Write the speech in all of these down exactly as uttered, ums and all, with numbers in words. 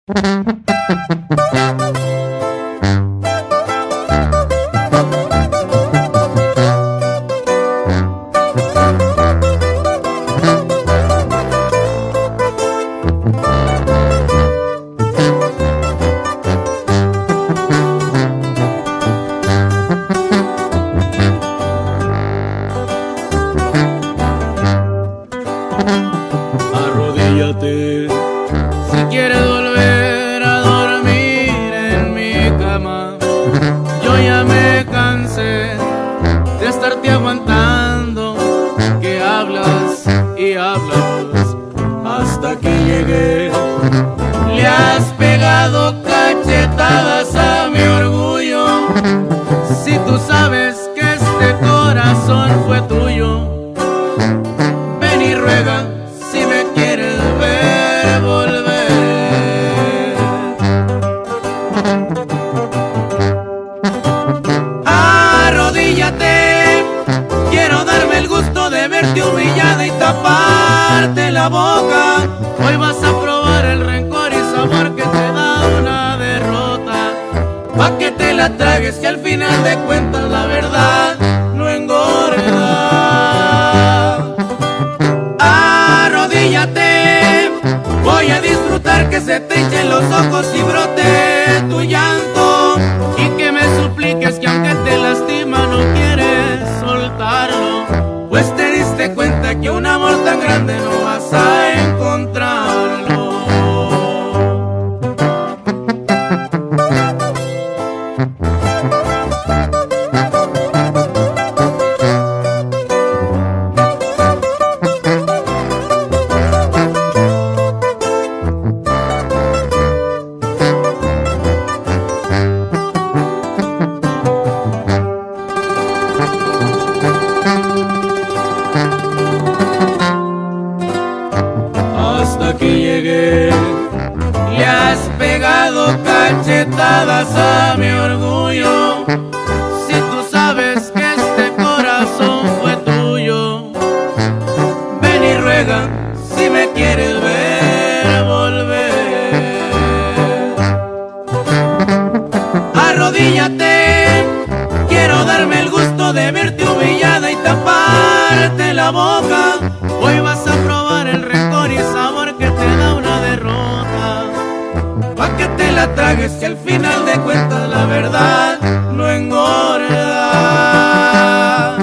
Arrodíllate si quieres volver a dormir en mi cama. Yo ya me cansé de estarte aguantando, que hablas y hablas. Hasta aquí llegué. Le has pegado cachetadas a mi orgullo. Si tú sabes que este corazón fue tuyo, ven y ruega si me quieres ver volver. Arrodíllate, quiero darme el gusto de verte humillada y taparte la boca. Hoy vas a probar el rencor y sabor que te da una derrota, pa' que te la tragues, que al final de cuentas la verdad no engorda. Arrodíllate, voy a disfrutar que se te hinchen los ojos y brote tu llanto, y que me supliques que aunque te lastima no quieres soltarlo, pues te diste cuenta que un amor tan grande no vas a encontrarlo. Hasta aquí llegué. Le has pegado cachetadas a mi orgullo. Si tú sabes que este corazón fue tuyo, ven y ruega si me quieres ver volver. Arrodíllate, quiero darme el gusto de verte humillada y taparte la boca. Hoy vas a probar el rencor y sabor que te da una derrota, pa' que te la tragues, que al final de cuentas la verdad no engorda.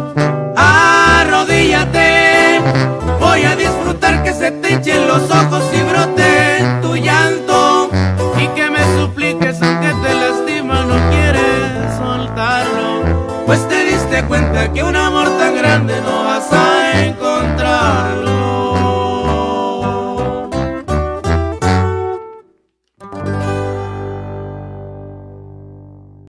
Arrodíllate, voy a disfrutar que se te hinchen los ojos y brote tu llanto, y que me supliques aunque te lastima no quieres soltarlo, pues te diste cuenta que un amor tan grande no